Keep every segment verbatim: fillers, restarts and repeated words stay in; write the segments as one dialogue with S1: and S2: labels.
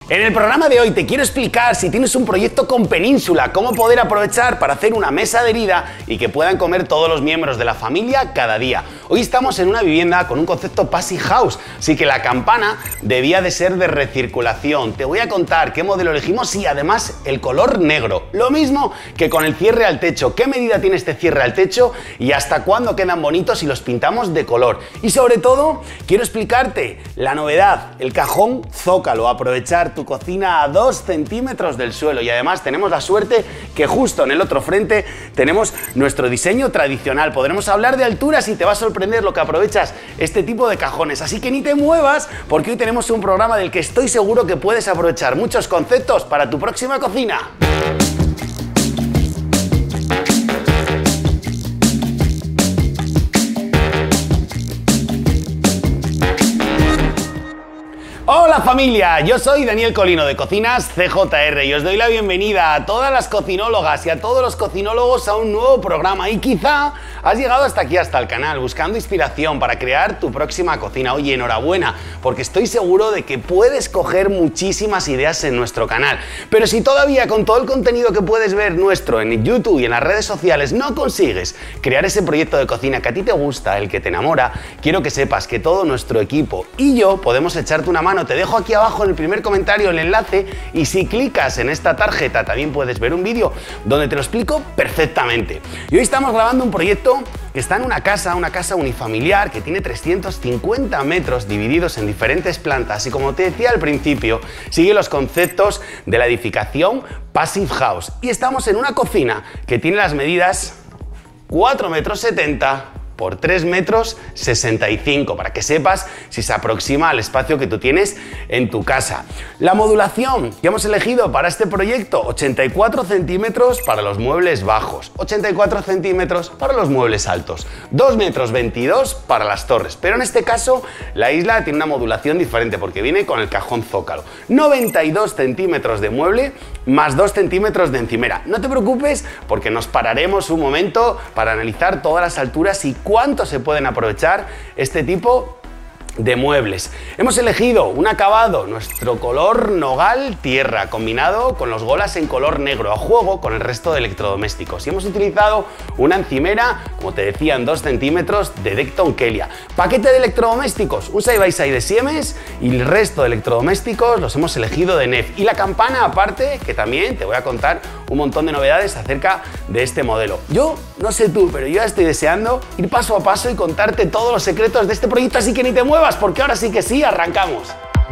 S1: En el programa de hoy te quiero explicar, si tienes un proyecto con Península, cómo poder aprovechar para hacer una mesa adherida y que puedan comer todos los miembros de la familia cada día. Hoy estamos en una vivienda con un concepto Passive House, así que la campana debía de ser de recirculación. Te voy a contar qué modelo elegimos y además el color negro. Lo mismo que con el cierre al techo, qué medida tiene este cierre al techo y hasta cuándo quedan bonitos si los pintamos de color. Y sobre todo, quiero explicarte la novedad, el cajón Zócalo, aprovechar tu cocina a dos centímetros del suelo y además tenemos la suerte que justo en el otro frente tenemos nuestro diseño tradicional. Podremos hablar de alturas y te va a sorprender lo que aprovechas este tipo de cajones, así que ni te muevas porque hoy tenemos un programa del que estoy seguro que puedes aprovechar muchos conceptos para tu próxima cocina. Hola familia, yo soy Daniel Colino de Cocinas C J R y os doy la bienvenida a todas las cocinólogas y a todos los cocinólogos a un nuevo programa. Y quizá has llegado hasta aquí, hasta el canal, buscando inspiración para crear tu próxima cocina. Oye, enhorabuena, porque estoy seguro de que puedes coger muchísimas ideas en nuestro canal. Pero si todavía con todo el contenido que puedes ver nuestro en YouTube y en las redes sociales no consigues crear ese proyecto de cocina que a ti te gusta, el que te enamora, quiero que sepas que todo nuestro equipo y yo podemos echarte una mano. Te dejo aquí abajo en el primer comentario el enlace y si clicas en esta tarjeta también puedes ver un vídeo donde te lo explico perfectamente. Y hoy estamos grabando un proyecto que está en una casa, una casa unifamiliar que tiene trescientos cincuenta metros divididos en diferentes plantas y, como te decía al principio, sigue los conceptos de la edificación Passive House. Y estamos en una cocina que tiene las medidas cuatro metros setenta por tres metros sesenta y cinco, para que sepas si se aproxima al espacio que tú tienes en tu casa. La modulación que hemos elegido para este proyecto, ochenta y cuatro centímetros para los muebles bajos, ochenta y cuatro centímetros para los muebles altos, dos metros veintidós para las torres, pero en este caso la isla tiene una modulación diferente porque viene con el cajón Zócalo, noventa y dos centímetros de mueble más dos centímetros de encimera. No te preocupes porque nos pararemos un momento para analizar todas las alturas y cuánto se pueden aprovechar este tipo de muebles. Hemos elegido un acabado, nuestro color nogal tierra, combinado con los golas en color negro, a juego con el resto de electrodomésticos. Y hemos utilizado una encimera, como te decía, en dos centímetros de Decton Kelia. Paquete de electrodomésticos, un side by side de Siemens y el resto de electrodomésticos los hemos elegido de Nef. Y la campana aparte, que también te voy a contar un montón de novedades acerca de este modelo. Yo, no sé tú, pero yo ya estoy deseando ir paso a paso y contarte todos los secretos de este proyecto, así que ni te muevas, porque ahora sí que sí, arrancamos.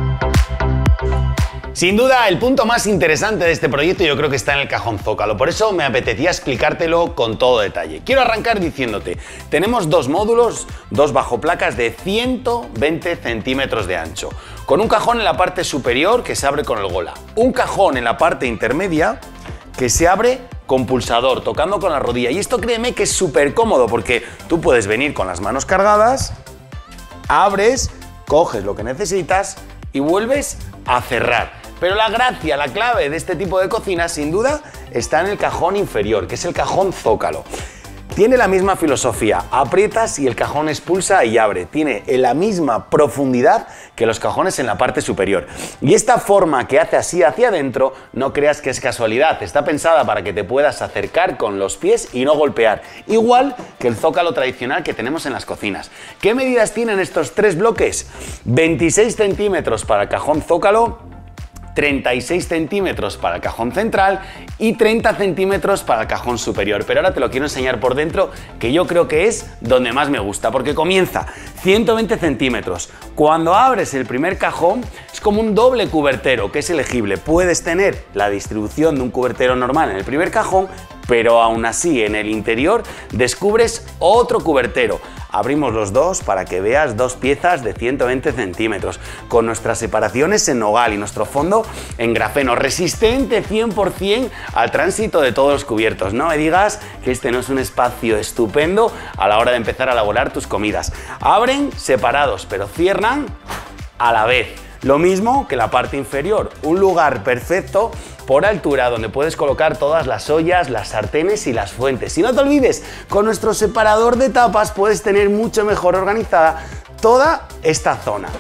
S1: Sin duda, el punto más interesante de este proyecto yo creo que está en el cajón Zócalo, por eso me apetecía explicártelo con todo detalle. Quiero arrancar diciéndote, tenemos dos módulos, dos bajoplacas de ciento veinte centímetros de ancho, con un cajón en la parte superior que se abre con el gola, un cajón en la parte intermedia que se abre con pulsador, tocando con la rodilla, y esto créeme que es súper cómodo porque tú puedes venir con las manos cargadas, abres, coges lo que necesitas y vuelves a cerrar. Pero la gracia, la clave de este tipo de cocina, sin duda, está en el cajón inferior, que es el cajón Zócalo. Tiene la misma filosofía, aprietas y el cajón expulsa y abre. Tiene la misma profundidad que los cajones en la parte superior. Y esta forma que hace así hacia adentro, no creas que es casualidad. Está pensada para que te puedas acercar con los pies y no golpear. Igual que el Zócalo tradicional que tenemos en las cocinas. ¿Qué medidas tienen estos tres bloques? veintiséis centímetros para el cajón Zócalo, treinta y seis centímetros para el cajón central y treinta centímetros para el cajón superior. Pero ahora te lo quiero enseñar por dentro, que yo creo que es donde más me gusta, porque comienza ciento veinte centímetros. Cuando abres el primer cajón es como un doble cubertero que es elegible. Puedes tener la distribución de un cubertero normal en el primer cajón, pero aún así en el interior descubres otro cubertero. Abrimos los dos para que veas dos piezas de ciento veinte centímetros, con nuestras separaciones en nogal y nuestro fondo en grafeno, resistente cien por cien al tránsito de todos los cubiertos. No me digas que este no es un espacio estupendo a la hora de empezar a elaborar tus comidas. Abren separados, pero cierran a la vez. Lo mismo que la parte inferior, un lugar perfecto por altura donde puedes colocar todas las ollas, las sartenes y las fuentes. Y no te olvides, con nuestro separador de tapas puedes tener mucho mejor organizada toda esta zona.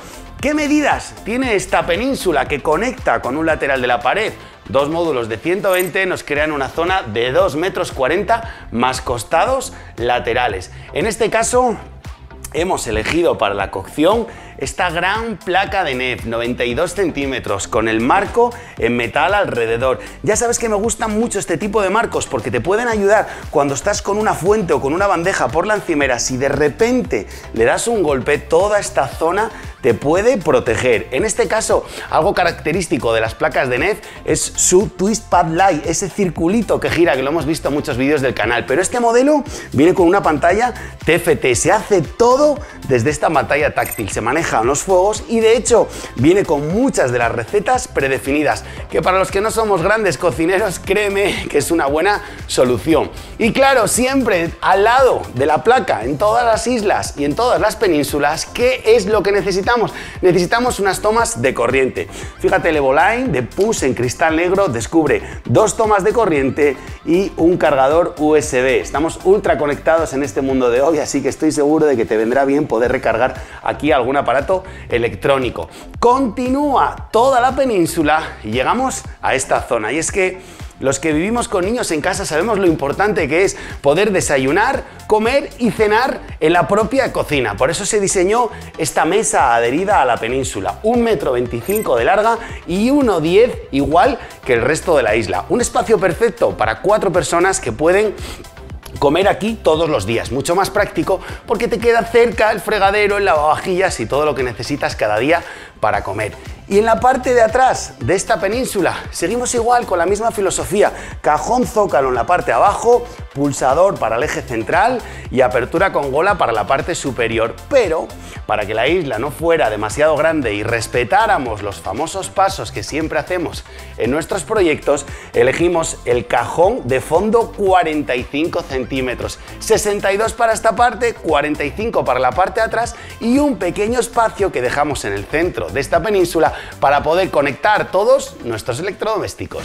S1: ¿Qué medidas tiene esta península que conecta con un lateral de la pared? Dos módulos de ciento veinte nos crean una zona de dos metros cuarenta más costados laterales. En este caso hemos elegido para la cocción esta gran placa de N E F, noventa y dos centímetros, con el marco en metal alrededor. Ya sabes que me gustan mucho este tipo de marcos porque te pueden ayudar cuando estás con una fuente o con una bandeja por la encimera. Si de repente le das un golpe, toda esta zona te puede proteger. En este caso, algo característico de las placas de N E F es su Twist Pad Light, ese circulito que gira, que lo hemos visto en muchos vídeos del canal. Pero este modelo viene con una pantalla T F T, se hace todo desde esta pantalla táctil, se manejan los fuegos y de hecho viene con muchas de las recetas predefinidas, que para los que no somos grandes cocineros, créeme que es una buena solución. Y claro, siempre al lado de la placa, en todas las islas y en todas las penínsulas, ¿qué es lo que necesitamos? Necesitamos unas tomas de corriente. Fíjate, el Evoline de Push en cristal negro descubre dos tomas de corriente y un cargador U S B. Estamos ultra conectados en este mundo de hoy, así que estoy seguro de que te vendrá bien poder recargar aquí algún aparato electrónico. Continúa toda la península y llegamos a esta zona. Y es que los que vivimos con niños en casa sabemos lo importante que es poder desayunar, comer y cenar en la propia cocina. Por eso se diseñó esta mesa adherida a la península. un metro veinticinco de larga y uno diez igual que el resto de la isla. Un espacio perfecto para cuatro personas que pueden comer aquí todos los días, mucho más práctico porque te queda cerca el fregadero, el lavavajillas y todo lo que necesitas cada día para comer. Y en la parte de atrás de esta península seguimos igual con la misma filosofía, cajón zócalo en la parte de abajo, pulsador para el eje central y apertura con gola para la parte superior, pero para que la isla no fuera demasiado grande y respetáramos los famosos pasos que siempre hacemos en nuestros proyectos, elegimos el cajón de fondo cuarenta y cinco centímetros, sesenta y dos para esta parte, cuarenta y cinco para la parte de atrás y un pequeño espacio que dejamos en el centro de esta península para poder conectar todos nuestros electrodomésticos.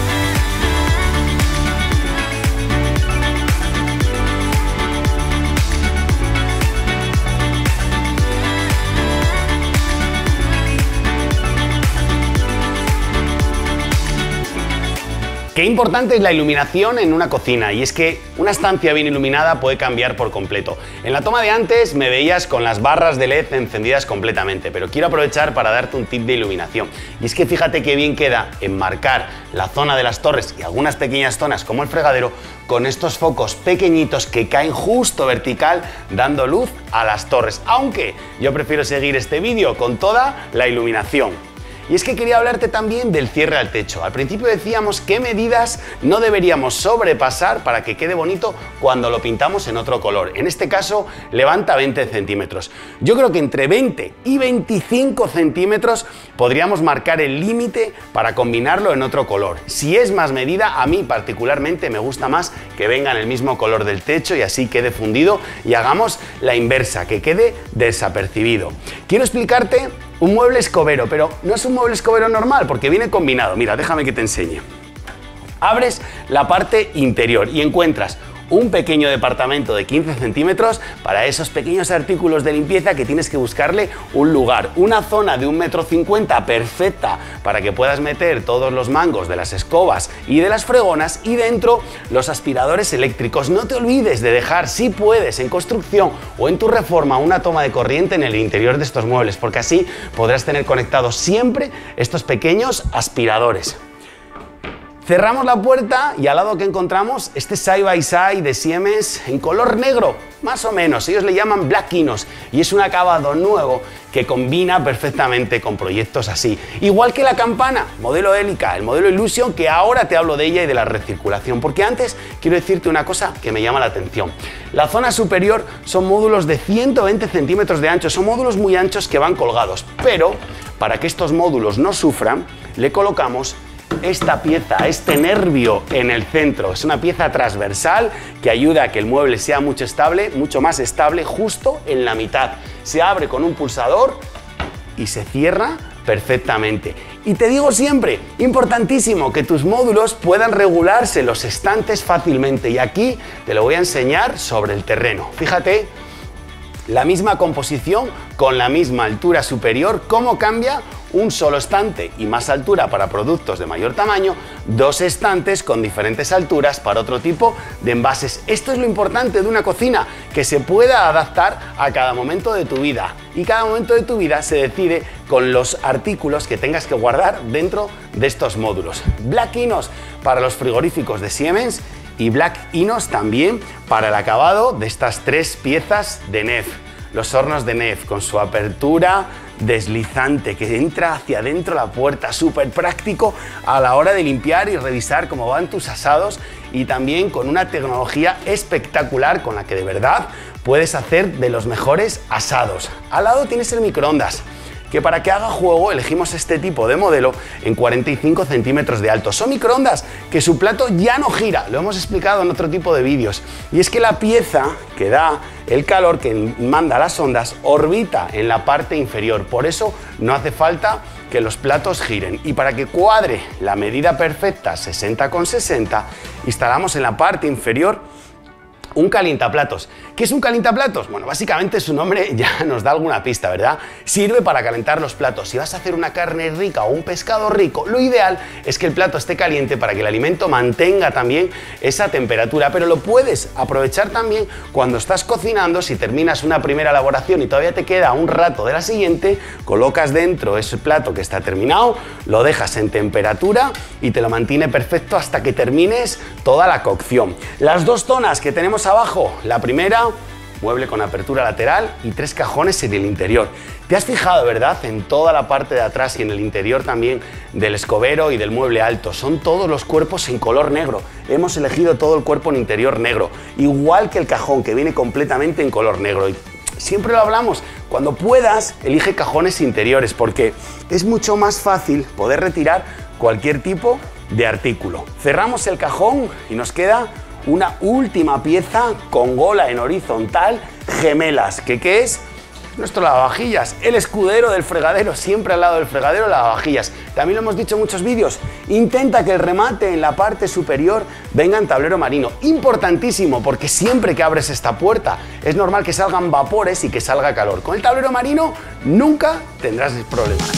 S1: Qué importante es la iluminación en una cocina, y es que una estancia bien iluminada puede cambiar por completo. En la toma de antes me veías con las barras de L E D encendidas completamente, pero quiero aprovechar para darte un tip de iluminación. Y es que fíjate qué bien queda enmarcar la zona de las torres y algunas pequeñas zonas como el fregadero con estos focos pequeñitos que caen justo vertical dando luz a las torres, aunque yo prefiero seguir este vídeo con toda la iluminación. Y es que quería hablarte también del cierre al techo. Al principio decíamos qué medidas no deberíamos sobrepasar para que quede bonito cuando lo pintamos en otro color. En este caso, levanta veinte centímetros. Yo creo que entre veinte y veinticinco centímetros podríamos marcar el límite para combinarlo en otro color. Si es más medida, a mí particularmente me gusta más que venga en el mismo color del techo y así quede fundido, y hagamos la inversa, que quede desapercibido. Quiero explicarte un mueble escobero, pero no es un mueble escobero normal porque viene combinado. Mira, déjame que te enseñe. Abres la parte interior y encuentras un pequeño departamento de quince centímetros para esos pequeños artículos de limpieza que tienes que buscarle un lugar. Una zona de un metro cincuenta perfecta para que puedas meter todos los mangos de las escobas y de las fregonas, y dentro los aspiradores eléctricos. No te olvides de dejar, si puedes, en construcción o en tu reforma, una toma de corriente en el interior de estos muebles, porque así podrás tener conectados siempre estos pequeños aspiradores. Cerramos la puerta y al lado que encontramos este side by side de Siemens en color negro, más o menos. Ellos le llaman Black Kinos y es un acabado nuevo que combina perfectamente con proyectos así. Igual que la campana, modelo Helica, el modelo Illusion, que ahora te hablo de ella y de la recirculación, porque antes quiero decirte una cosa que me llama la atención. La zona superior son módulos de ciento veinte centímetros de ancho, son módulos muy anchos que van colgados, pero para que estos módulos no sufran, le colocamos esta pieza, este nervio en el centro. Es una pieza transversal que ayuda a que el mueble sea mucho estable, mucho más estable, justo en la mitad. Se abre con un pulsador y se cierra perfectamente. Y te digo siempre, importantísimo, que tus módulos puedan regularse los estantes fácilmente, y aquí te lo voy a enseñar sobre el terreno. Fíjate La misma composición con la misma altura superior. ¿Cómo cambia? Un solo estante y más altura para productos de mayor tamaño, dos estantes con diferentes alturas para otro tipo de envases. Esto es lo importante de una cocina, que se pueda adaptar a cada momento de tu vida, y cada momento de tu vida se decide con los artículos que tengas que guardar dentro de estos módulos. Black Inox para los frigoríficos de Siemens y Black Inox también para el acabado de estas tres piezas de N E F. Los hornos de N E F con su apertura deslizante que entra hacia adentro la puerta, súper práctico a la hora de limpiar y revisar cómo van tus asados, y también con una tecnología espectacular con la que de verdad puedes hacer de los mejores asados. Al lado tienes el microondas, que para que haga juego elegimos este tipo de modelo en cuarenta y cinco centímetros de alto. Son microondas que su plato ya no gira, lo hemos explicado en otro tipo de vídeos, y es que la pieza que da el calor que manda las ondas orbita en la parte inferior, por eso no hace falta que los platos giren. Y para que cuadre la medida perfecta sesenta con sesenta, instalamos en la parte inferior un calientaplatos. ¿Qué es un calientaplatos? Bueno, básicamente su nombre ya nos da alguna pista, ¿verdad? Sirve para calentar los platos. Si vas a hacer una carne rica o un pescado rico, lo ideal es que el plato esté caliente para que el alimento mantenga también esa temperatura, pero lo puedes aprovechar también cuando estás cocinando. Si terminas una primera elaboración y todavía te queda un rato de la siguiente, colocas dentro ese plato que está terminado, lo dejas en temperatura y te lo mantiene perfecto hasta que termines toda la cocción. Las dos zonas que tenemos abajo, la primera, mueble con apertura lateral y tres cajones en el interior. Te has fijado, ¿verdad?, en toda la parte de atrás y en el interior también del escobero y del mueble alto. Son todos los cuerpos en color negro. Hemos elegido todo el cuerpo en interior negro, igual que el cajón, que viene completamente en color negro. Y siempre lo hablamos, cuando puedas, elige cajones interiores, porque es mucho más fácil poder retirar cualquier tipo de artículo. Cerramos el cajón y nos queda una última pieza con gola en horizontal, gemelas, que ¿qué es? Nuestro lavavajillas, el escudero del fregadero, siempre al lado del fregadero lavavajillas. También lo hemos dicho en muchos vídeos, intenta que el remate en la parte superior venga en tablero marino. Importantísimo, porque siempre que abres esta puerta es normal que salgan vapores y que salga calor. Con el tablero marino nunca tendrás problemas.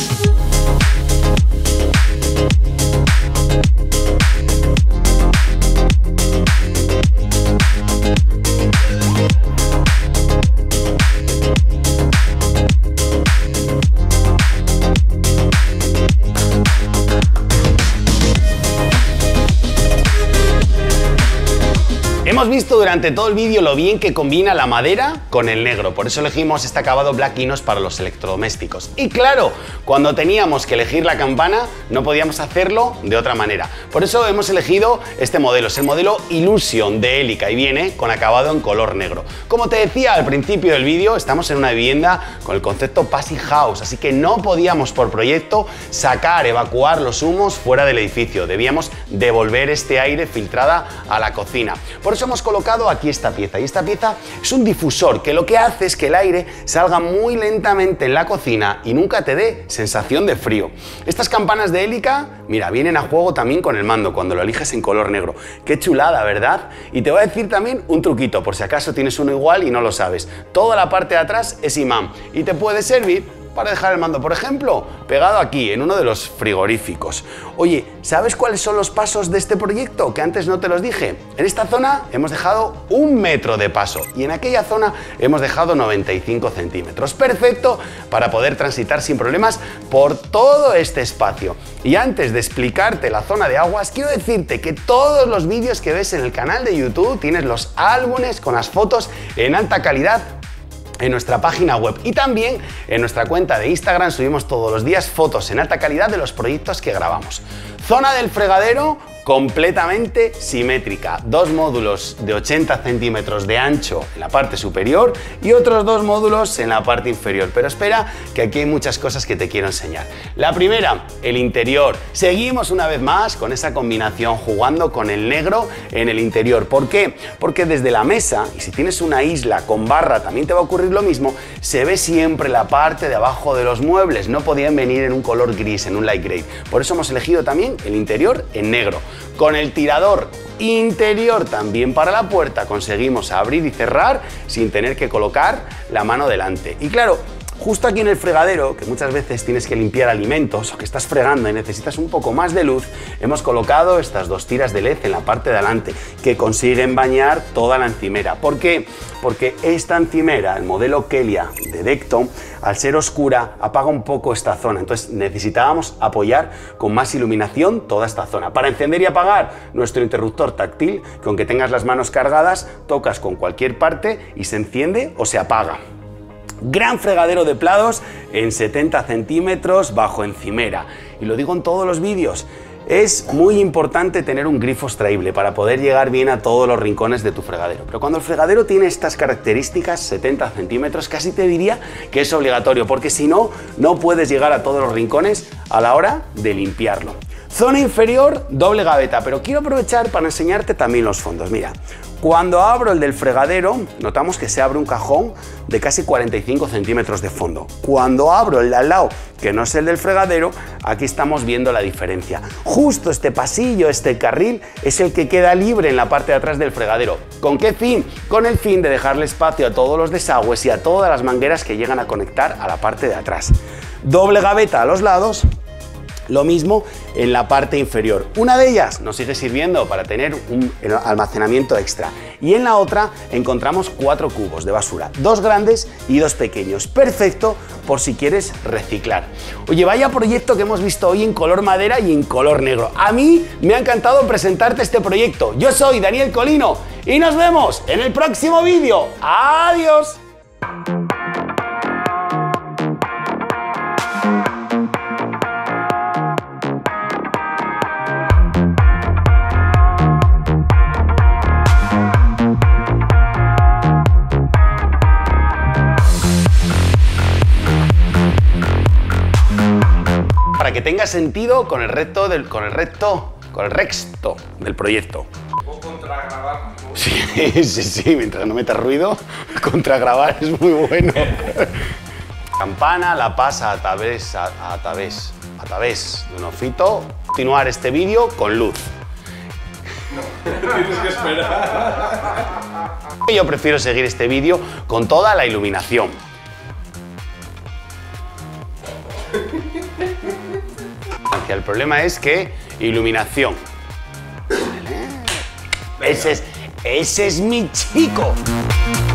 S1: Hemos visto durante todo el vídeo lo bien que combina la madera con el negro, por eso elegimos este acabado Black Inox para los electrodomésticos. Y claro, cuando teníamos que elegir la campana no podíamos hacerlo de otra manera, por eso hemos elegido este modelo, es el modelo Illusion de Elica y viene con acabado en color negro. Como te decía al principio del vídeo, estamos en una vivienda con el concepto Passive House, así que no podíamos por proyecto sacar, evacuar los humos fuera del edificio, debíamos devolver este aire filtrada a la cocina. Por eso hemos colocado aquí esta pieza, y esta pieza es un difusor que lo que hace es que el aire salga muy lentamente en la cocina y nunca te dé sensación de frío. Estas campanas de Elica, mira, vienen a juego también con el mando cuando lo eliges en color negro. Qué chulada, ¿verdad? Y te voy a decir también un truquito, por si acaso tienes uno igual y no lo sabes. Toda la parte de atrás es imán y te puede servir para dejar el mando, por ejemplo, pegado aquí en uno de los frigoríficos. Oye, ¿sabes cuáles son los pasos de este proyecto? Que antes no te los dije. En esta zona hemos dejado un metro de paso y en aquella zona hemos dejado noventa y cinco centímetros. Perfecto para poder transitar sin problemas por todo este espacio. Y antes de explicarte la zona de aguas, quiero decirte que todos los vídeos que ves en el canal de YouTube tienes los álbumes con las fotos en alta calidad en nuestra página web, y también en nuestra cuenta de Instagram subimos todos los días fotos en alta calidad de los proyectos que grabamos. Zona del fregadero completamente simétrica, dos módulos de ochenta centímetros de ancho en la parte superior y otros dos módulos en la parte inferior, pero espera que aquí hay muchas cosas que te quiero enseñar. La primera, el interior. Seguimos una vez más con esa combinación, jugando con el negro en el interior. ¿Por qué? Porque desde la mesa, y si tienes una isla con barra también te va a ocurrir lo mismo, se ve siempre la parte de abajo de los muebles, no podían venir en un color gris, en un light gray. Por eso hemos elegido también el interior en negro. Con el tirador interior también para la puerta. Conseguimos abrir y cerrar sin tener que colocar la mano delante. Y claro, justo aquí en el fregadero, que muchas veces tienes que limpiar alimentos o que estás fregando y necesitas un poco más de luz, hemos colocado estas dos tiras de L E D en la parte de adelante que consiguen bañar toda la encimera. ¿Por qué? Porque esta encimera, el modelo Kelia de Decton, al ser oscura, apaga un poco esta zona. Entonces necesitábamos apoyar con más iluminación toda esta zona. Para encender y apagar nuestro interruptor táctil, que aunque tengas las manos cargadas, tocas con cualquier parte y se enciende o se apaga. Gran fregadero de platos en setenta centímetros bajo encimera. Y lo digo en todos los vídeos. Es muy importante tener un grifo extraíble para poder llegar bien a todos los rincones de tu fregadero. Pero cuando el fregadero tiene estas características, setenta centímetros, casi te diría que es obligatorio, porque si no, no puedes llegar a todos los rincones a la hora de limpiarlo. Zona inferior, doble gaveta, pero quiero aprovechar para enseñarte también los fondos. Mira, cuando abro el del fregadero, notamos que se abre un cajón de casi cuarenta y cinco centímetros de fondo. Cuando abro el de al lado, que no es el del fregadero, aquí estamos viendo la diferencia. Justo este pasillo, este carril, es el que queda libre en la parte de atrás del fregadero. ¿Con qué fin? Con el fin de dejarle espacio a todos los desagües y a todas las mangueras que llegan a conectar a la parte de atrás. Doble gaveta a los lados. Lo mismo en la parte inferior. Una de ellas nos sigue sirviendo para tener un almacenamiento extra. Y en la otra encontramos cuatro cubos de basura, dos grandes y dos pequeños. Perfecto por si quieres reciclar. Oye, vaya proyecto que hemos visto hoy en color madera y en color negro. A mí me ha encantado presentarte este proyecto. Yo soy Daniel Colino y nos vemos en el próximo vídeo. ¡Adiós! Para que tenga sentido con el resto del, con el resto, con el resto del proyecto.
S2: ¿Puedo contragrabar?
S1: Sí, sí, sí, mientras no metas ruido, contragrabar es muy bueno. Campana la pasa a través, a, a través, a través de un ofito. Continuar este vídeo con luz.
S2: No, tienes que esperar.
S1: Yo prefiero seguir este vídeo con toda la iluminación. El problema es que iluminación. Ese es, ese es mi chico.